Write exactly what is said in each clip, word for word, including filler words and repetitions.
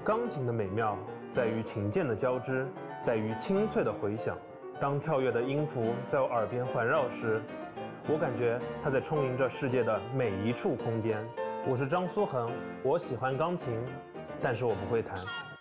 钢琴的美妙在于琴键的交织，在于清脆的回响。当跳跃的音符在我耳边环绕时，我感觉它在充盈着世界的每一处空间。我是张苏恒，我喜欢钢琴，但是我不会弹。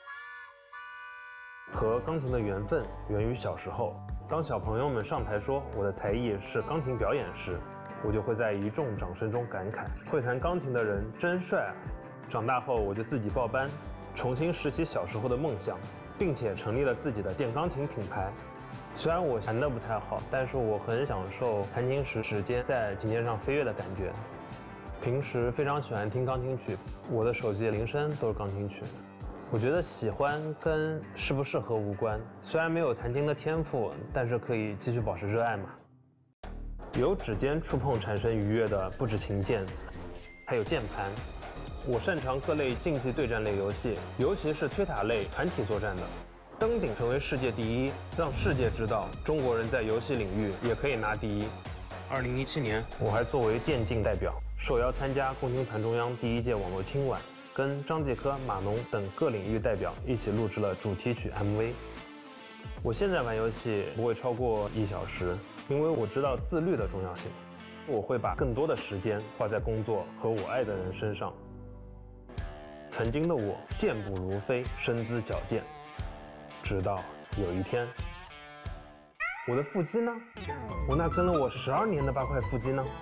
和钢琴的缘分源于小时候，当小朋友们上台说我的才艺是钢琴表演时，我就会在一众掌声中感慨：会弹钢琴的人真帅啊！长大后，我就自己报班，重新拾起小时候的梦想，并且成立了自己的电钢琴品牌。虽然我弹得不太好，但是我很享受弹琴时指尖在琴键上飞跃的感觉。平时非常喜欢听钢琴曲，我的手机铃声都是钢琴曲。我觉得喜欢跟适不适合无关，虽然没有弹琴的天赋，但是可以继续保持热爱嘛。由指尖触碰产生愉悦的不止琴键，还有键盘。我擅长各类竞技对战类游戏，尤其是推塔类团体作战的。登顶成为世界第一，让世界知道中国人在游戏领域也可以拿第一。二零一七年，我还作为电竞代表受邀参加共青团中央第一届网络听晚，跟张继科、码农等各领域代表一起录制了主题曲 M V。我现在玩游戏不会超过一小时，因为我知道自律的重要性。我会把更多的时间花在工作和我爱的人身上。曾经的我健步如飞，身姿矫健，直到有一天，我的腹肌呢？我那跟了我十二年的八块腹肌呢？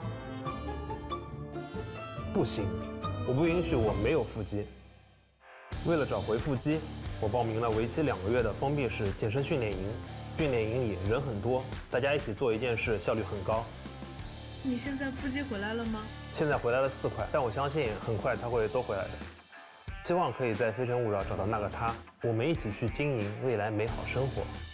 不行，我不允许我没有腹肌。为了找回腹肌，我报名了为期两个月的封闭式健身训练营。训练营里人很多，大家一起做一件事，效率很高。 你现在腹肌回来了吗？ 现在回来了四块，但我相信很快它会都回来的。希望可以在《非诚勿扰》找到那个他，我们一起去经营未来美好生活。